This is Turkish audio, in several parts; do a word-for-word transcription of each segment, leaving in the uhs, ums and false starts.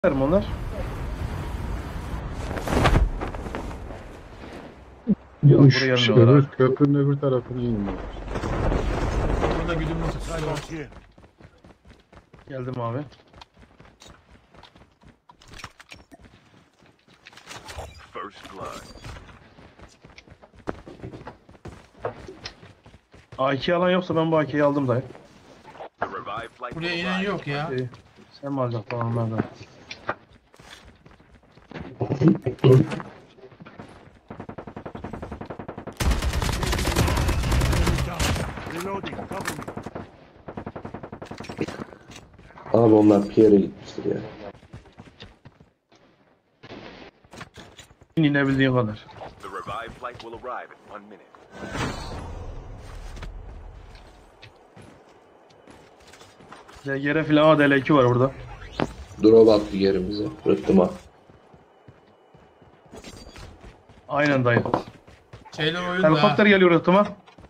onlar. Yok, Üç buraya kişi gelmiyorlar öbür abi. köprünün öbür tarafına iniyor. Burada güdümlü tutuyor. Geldim abi. First blood. A iki alan yoksa ben bu A ikiyi aldım dayı. The revived flight Buraya will inen arrive. yok ya. İyi. Sen mi alacaksın falan onlardan? Reloading. Cover me. Abi onlar Pierre'e gitmiştir ya. İnebildiğin kadar. The revived flight will arrive in one minute. D G R filan A D L iki var burada. Drop attı yerimize. Rıhtıma. Aynen dayı. Şeyler oyunda. Helikopter geliyor rıhtıma.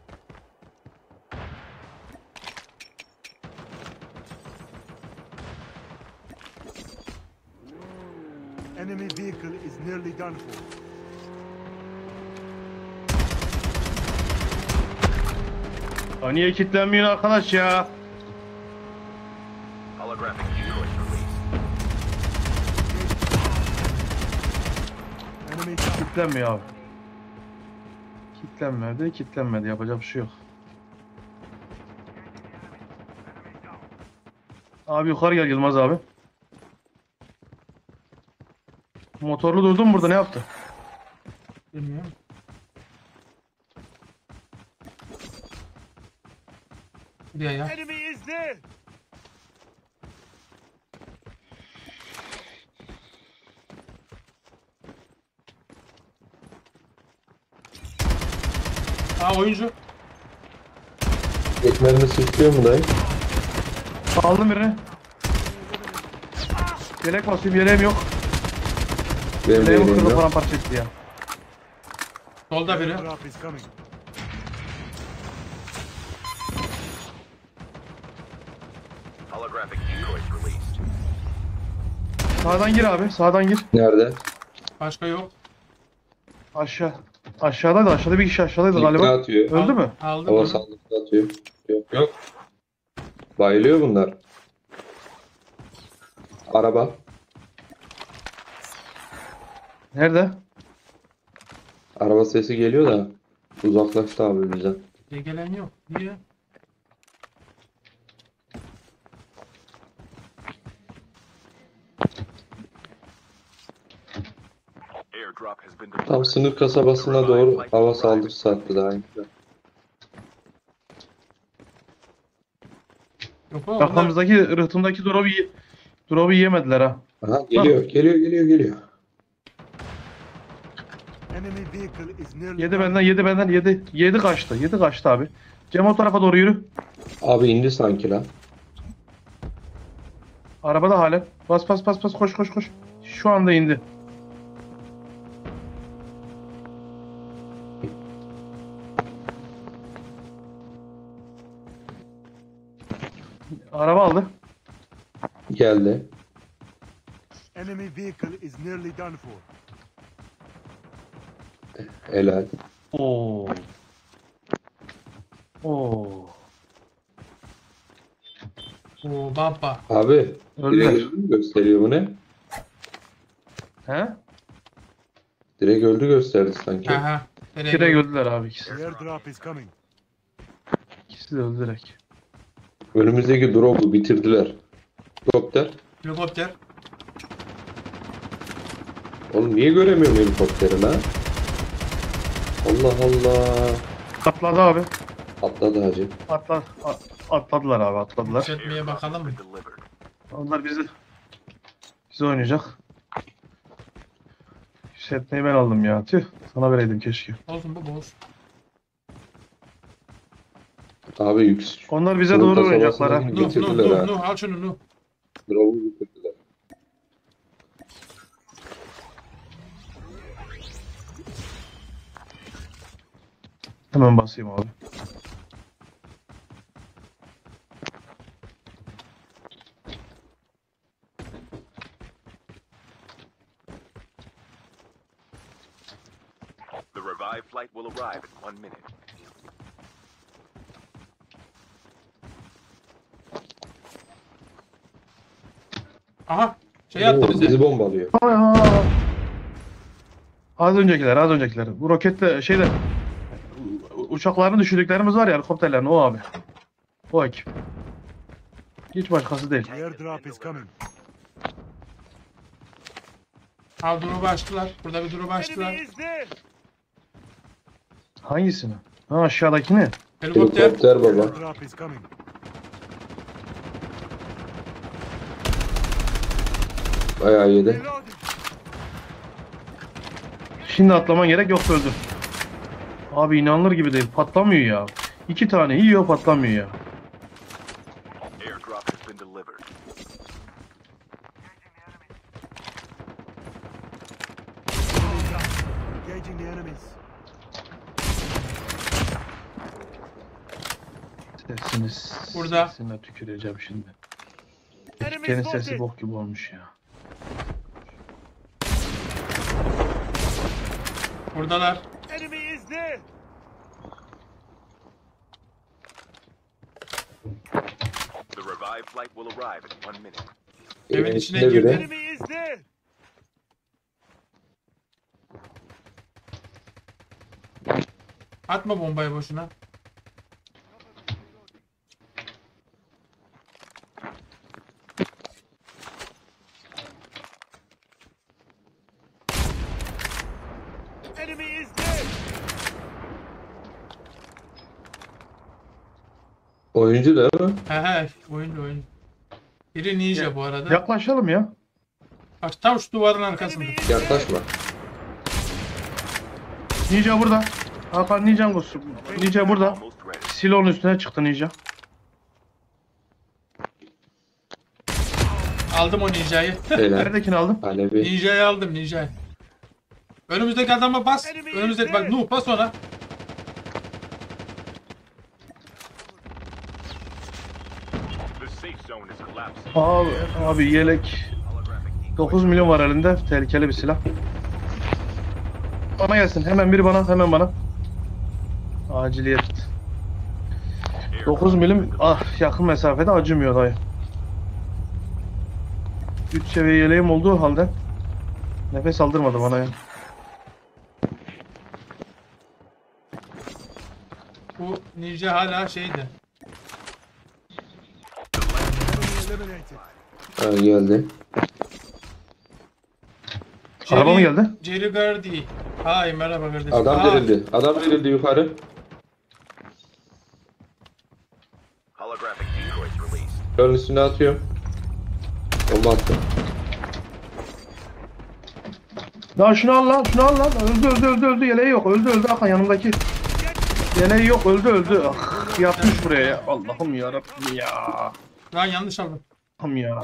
Enemy vehicle is nearly done for. Ya niye kilitlenmiyorsun arkadaş ya? Holographic decoys released. Enemy down. Kilitlenmiyor abi. Kilitlenmedi, kilitlenmedi. Yapacak bir şey yok. Abi yukarı gel Yılmaz abi. Motorlu durdun mu burada, ne yaptı? Bilmiyorum. Buraya ya. Enemy is there. Aa oyuncu. Ekmeğini sıçrıyor mu dayı? Aldım birini. Yelek basayım, yeleğim yok. Benim de Yeleğim yerim kırdı, yok. paramparça etti ya. Solda biri. Drop is coming. Holographic decoys released. Sağdan gir abi, sağdan gir. Nerede? Başka yok. Aşağı. Aşağıdaydı, aşağıda bir kişi aşağıdaydı İlkne galiba. atıyor. Öldü mü? Aldım Hava onu. saldırısı atıyor. Yok yok. Bayılıyor bunlar. Araba. Nerede? Araba sesi geliyor da uzaklaştı abi bizden. Buraya gelen yok. Niye? Airdrop has been deployed. Tam sınır kasabasına doğru hava saldırısı attı daha önce. Yok o. Onlar... Arkamızdaki, rıhtımdaki drop'u ye- drop'u yemediler ha. Aha geliyor, geliyor, geliyor, geliyor. Enemy vehicle is nearly Yedi done. benden, yedi benden, yedi. Yedi kaçtı, yedi kaçtı abi. Cem o tarafa doğru yürü. Abi indi sanki lan. Arabada halen. Bas bas bas bas, koş koş koş. Şu anda indi. Araba aldı. Geldi. Enemy vehicle is nearly done for. Helal. Oo. Oo. Oo baba. Abi Öldüler. direkt öldü mü gösteriyor bu ne? He? Direkt öldü gösterdi sanki. Aha. Nereye Direkt gidiyor? öldüler abi ikisi. Airdrop is coming. İkisi de öldü direkt. Önümüzdeki drop'u bitirdiler. Helikopter. Helikopter. Oğlum niye göremiyorum helikopteri lan? Allah Allah. Atladı abi. Atladı hacı. Atla, a- atladılar abi, atladılar. Yükseltmeye bakalım mı? Been delivered. Onlar bizi bizi oynayacak. Setneyi ben aldım ya. Tüh. Sana vereydim keşke. Olsun bu olsun. Abi yüks. Onlar bize Sınır doğru oynayacaklar ha. kasabasına Nuh nuh Getirdiler nuh ha. nuh al şunu nuh. Drop'u bitirdiler. Hemen basayım abi. revived flight will arrive in one minute. Aha. Şey attı Oo, bize. bizi bombalıyor. Aa! Az öncekiler, az öncekiler. Bu roketle şeyler uçaklarını düşürdüklerimiz var ya, helikopterlerini, o abi. O ekip. Hiç başkası değil. The airdrop is coming. Ha drop'u açtılar. Burada bir drop açtılar. Enemy is there. Hangisini? Ha, aşağıdakini. Helikopter. Helikopter baba. Airdrop is coming. Bayağı yedi. Reloading. Şimdi atlaman gerek, yoksa öldür. Abi inanılır gibi değil. Patlamıyor ya. İki tane yiyor, patlamıyor ya. Airdrop has been delivered. Engaging the enemies. Sesiniz. Burada. Sesine tüküreceğim şimdi. Enemy Kendi sesi spotted. bok gibi olmuş ya. Buradalar. Enemy is there. The revived flight will arrive in one minute. Evin Evin içine içinde girdi. biri. Enemy is there. Atma bombayı boşuna. Enemy is there. Oyuncu değil mi? He he. Oyuncu oyuncu. Biri ninja bu arada. Yaklaşalım ya. Bak tam şu duvarın arkasında. Enemy is there. Yaklaşma. Ninja burada. Hakan Ninja koşsun. Ninja burada. Almost ready. Silonun üstüne çıktı Ninja. Aldım o ninjayı. Helal. Neredekini aldım? Alevi. Ninjayı aldım ninjayı. Önümüzdeki adama bas. Önümüzdeki bak Nuh bas ona. The safe zone is collapsing. Abi, abi yelek. Holographic decoy. dokuz milyon var elinde. Tehlikeli bir silah. Bana gelsin. Hemen biri bana, hemen bana. Aciliyet. dokuz milim ah, yakın mesafede acımıyor dayı. üç seviye yeleğim olduğu halde nefes aldırmadı bana ya. Bu ninja hala şeydi. Enemy eliminated. Ha, geldi. Araba mı geldi? Jerry Gardy. Hay merhaba kardeşim. Adam Aa, verildi. Adam verildi yukarı. Holographic decoys released. Yolun üstüne atıyorum. Bomba attım. Ya şunu al lan, şunu al lan. Öldü, öldü, öldü, öldü. Yeleği yok. Öldü, öldü. Hakan yanımdaki. Yeleği yok. Öldü, öldü. Ah, yatmış buraya ya. Allah'ım yarabbim ya. Lan yanlış aldım. Allah'ım ya.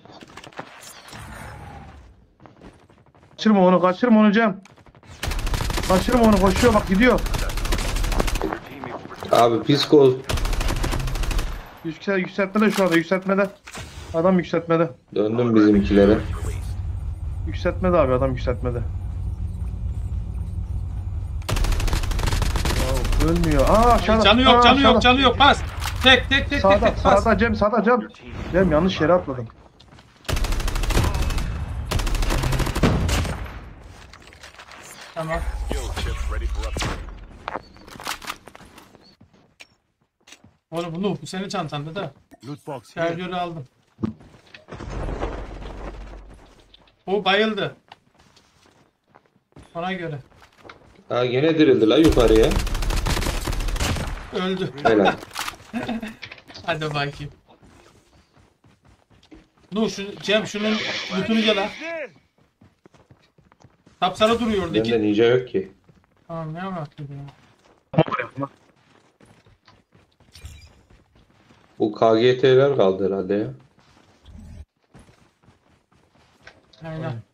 Kaçırma onu, kaçırma onu Cem. Kaçırma onu, koşuyor bak, gidiyor. Your teammates were Abi psikoz. Yüksel, yükseltmede şu anda, yükseltmede. Adam yükseltmede. Döndüm bizimkilere. released. Yükseltmede abi, adam yükseltmede. Ya, ölmüyor. Aa aşağıda. Canı yok, Aa, canı aşağıda. yok, canı yok. Bas. Tek tek tek tek Sağda, tek bas. sağda Cem, sağda Cem. Cem yanlış yere atladım. Tamam. Skill chips ready for upgrade. Oğlum bu Nuh, bu senin çantanda da. Loot box here. Şarjörü aldım. O bayıldı. Ona göre. Ha gene dirildi la yukarıya. Öldü. Helal. Hadi bakayım. Nuh şu Cem şunun lütunu gel ha. Is there. Tapsara duruyor oradaki. Bende ninja yok ki. Tamam ne yaptı ya? Bu K G T'ler kaldı herhalde ya. Aynen.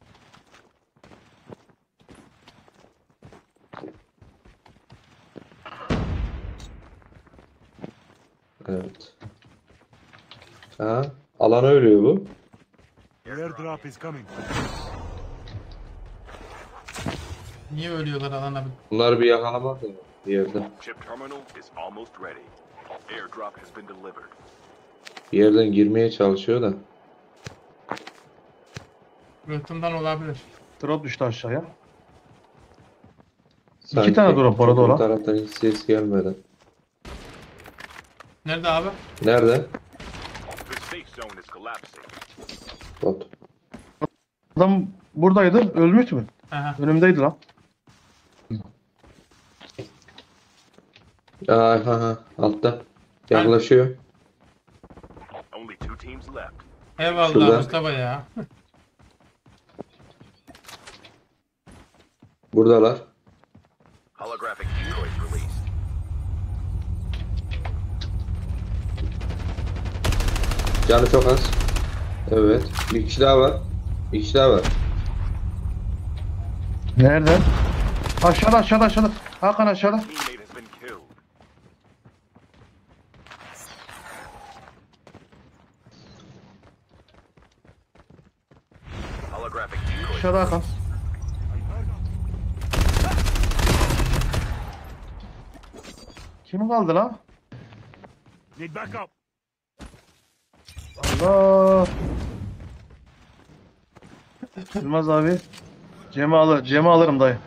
Evet. Ha, alana ölüyor bu. The airdrop is coming. Niye ölüyorlar alana? Bunları bir yakalamak da bir yerde. Chip terminal is almost ready. Airdrop has been delivered. Bir yerden girmeye çalışıyor da. Rıhtımdan olabilir. Drop düştü aşağıya. Sanki tane drop orada bu olan. taraftan hiç ses gelmedi. Nerede abi? Nerede? The safe zone is collapsing. Bot. Adam buradaydı. Ölmüş mü? Aha. Önümdeydi lan. Aa, ha, ha, altta. Yaklaşıyor. Only two teams left. Eyvallah Şurada. Mustafa ya. Buradalar. Holographic decoys released. Canı çok az. Evet. Bir kişi daha var. Bir kişi daha var. Nerede? Aşağıda aşağıda aşağıda. Hakan aşağıda. Teammate has been killed. Holographic decoys. Aşağıda Hakan. Kim kaldı lan? Need backup. Allah. Yılmaz abi. Cem'i alır. Cem'i alırım dayı.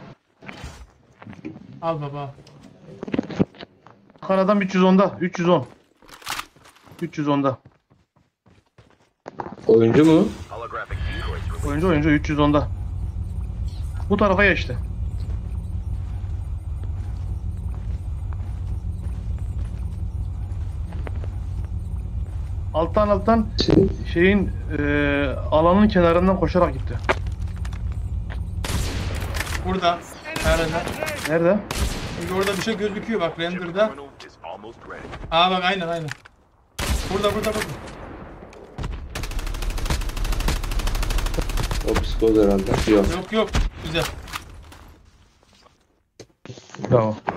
Al baba. Hakan adam üç yüz onda. üç yüz on. üç yüz onda. Oyuncu mu? Holographic decoys released. Oyuncu oyuncu üç yüz onda. Bu tarafa geçti. Alttan alttan şeyin eee alanın kenarından koşarak gitti. Burada. Nerede? Nerede? Çünkü orada bir şey gözüküyor bak Chip render'da. terminal is almost ready. Aa bak aynen aynen. Burada burada burada. O psikoz herhalde. Yok. Yok yok. Güzel. Tamam.